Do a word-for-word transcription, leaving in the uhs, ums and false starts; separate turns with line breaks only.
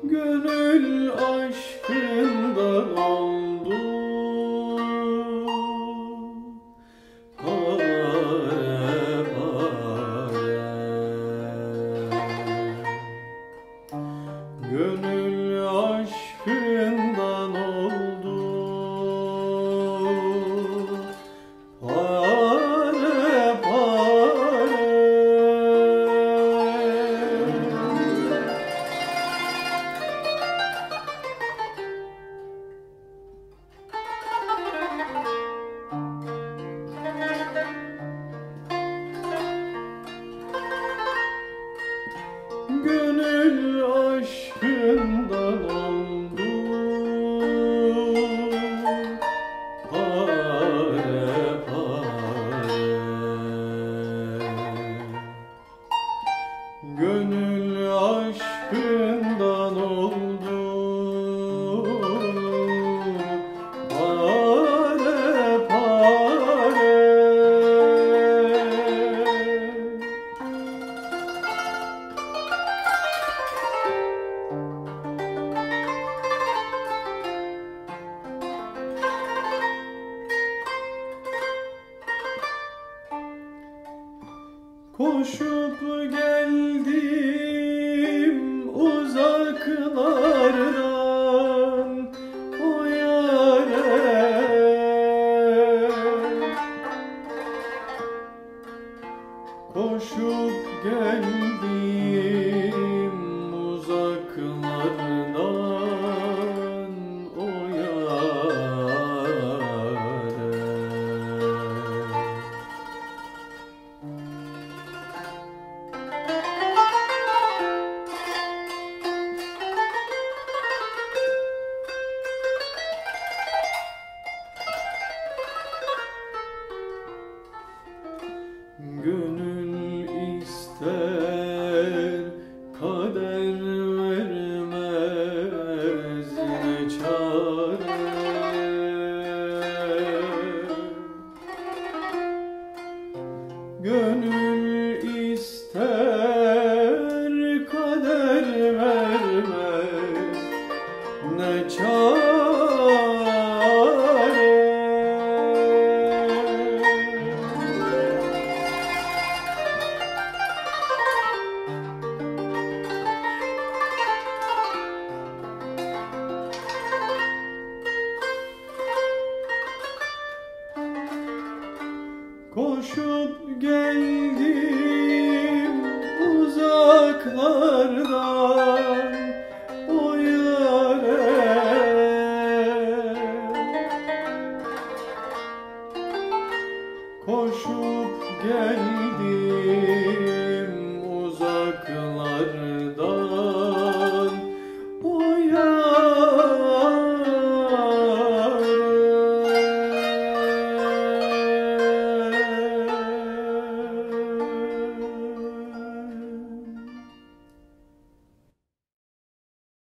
Gönül aşkından oldu pare pare. Gönül aşkından oldu pare pare. Gönül aşkından oldu pare pare. Gönül aşkından oldu pare pare. Koşup geldim uzaklardan o yâre. Koşup geldim uzaklardan o yâre. Gönül ister kader vermez ne çare. Gönül ister kader vermez ne çare. Koşup geldim uzaklardan